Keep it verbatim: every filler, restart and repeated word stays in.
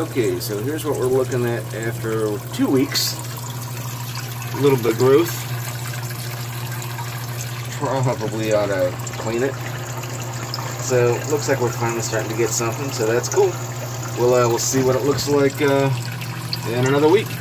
Okay, so here's what we're looking at after two weeks. A little bit of growth. Probably ought to clean it. So looks like we're finally starting to get something, so that's cool. We'll uh, we'll see what it looks like uh, in another week.